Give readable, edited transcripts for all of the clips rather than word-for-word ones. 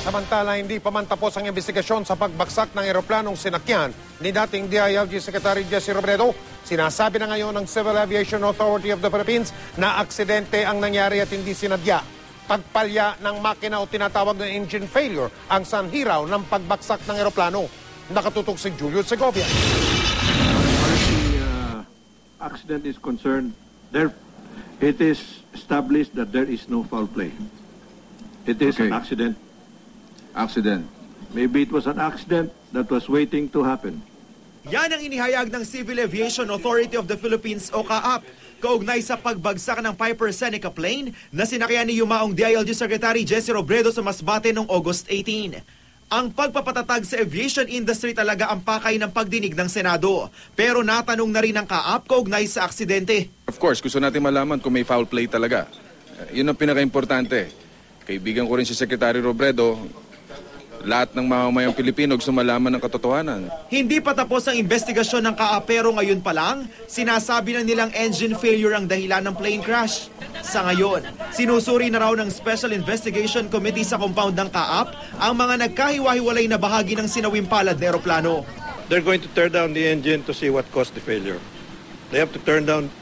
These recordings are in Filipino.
Samantala, hindi pa man tapos ang investigasyon sa pagbagsak ng eroplanong sinakyan ni dating DILG Secretary Jesse Robredo. Sinasabi na ngayon ng Civil Aviation Authority of the Philippines na aksidente ang nangyari at hindi sinadya. Pagpalya ng makina o tinatawag na engine failure ang sanhi raw ng pagbagsak ng eroplano. Nakatutok si Julio Segovia. As the accident is concerned, it is established that there is no foul play. It is an accident. Maybe it was an accident that was waiting to happen. Yan ang inihayag ng Civil Aviation Authority of the Philippines o CAAP kaugnay sa pagbagsak ng Piper Seneca plane na sinakyan ni yumaong DILG Secretary Jesse Robredo sa Masbate noong August 18. Ang pagpapatatag sa aviation industry talaga ang pakay ng pagdinig ng Senado. Pero natanong na rin ng CAAP kaugnay sa aksidente. Of course, gusto natin malaman kung may foul play talaga. Yun ang pinaka-importante. Kaibigan ko rin si Secretary Robredo. Lahat ng mamamayang Pilipino gusto malaman ng katotohanan. Hindi pa tapos ang investigasyon ng CAAP pero ngayon pa lang, sinasabi na nilang engine failure ang dahilan ng plane crash. Sa ngayon, sinusuri na raw ng Special Investigation Committee sa compound ng CAAP ang mga nagkahiwa-hiwalay na bahagi ng sinawing palad na eroplano. They're going to tear down the engine to see what caused the failure. They have to turn down.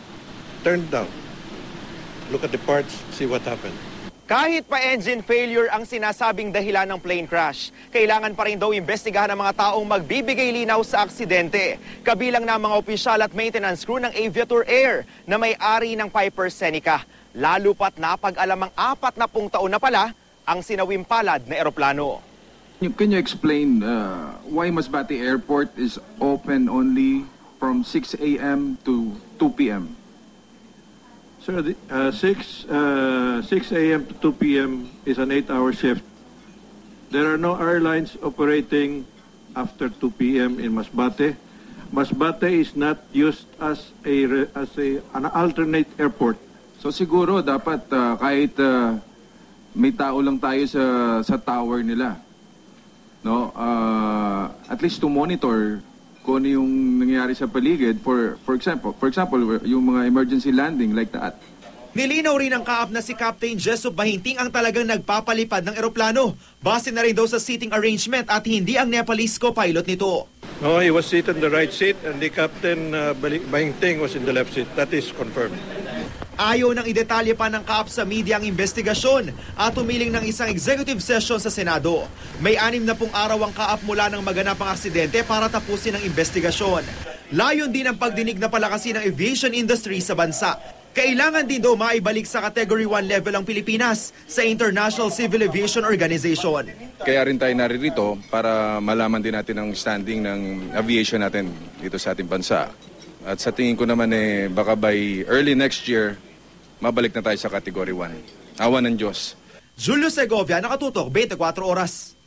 Look at the parts, see what happened. Kahit pa engine failure ang sinasabing dahilan ng plane crash, kailangan pa rin daw imbestigahan ng mga taong magbibigay linaw sa aksidente. Kabilang na mga opisyal at maintenance crew ng Aviator Air na may-ari ng Piper Seneca. Lalo pat napag-alamang 40 taon na pala ang sinawing palad na eroplano. Can you explain why Masbate Airport is open only from 6 a.m. to 2 p.m.? Sir, 6 a.m. to 2 p.m. is an 8-hour shift. There are no airlines operating after 2 p.m. in Masbate. Masbate is not used as an alternate airport. So siguro dapat kahit may tao lang tayo sa tower nila, no? At least to monitor kung ano yung nangyayari sa paligid, for example, yung mga emergency landing like that. Nilinaw rin ng CAAP na si Captain Jessup Bahinting ang talagang nagpapalipad ng eroplano. Base na rin daw sa seating arrangement at hindi ang Nepalese co-pilot nito. No, he was seated in the right seat and the Captain Bahinting was in the left seat. That is confirmed. Ayaw nang idetalye pa ng CAAP sa media ang investigasyon at tumiling ng isang executive session sa Senado. May 60 araw ang CAAP mula ng maganap ang aksidente para tapusin ang investigasyon. Layon din ang pagdinig na palakasin ng aviation industry sa bansa. Kailangan din daw maibalik sa Category 1 level ang Pilipinas sa International Civil Aviation Organization. Kaya rin tayo naririto para malaman din natin ang standing ng aviation natin dito sa ating bansa. At sa tingin ko naman baka by early next year, mabalik na tayo sa Category 1. Awa ng Diyos. Julio Segovia, nakatutok, 24 oras.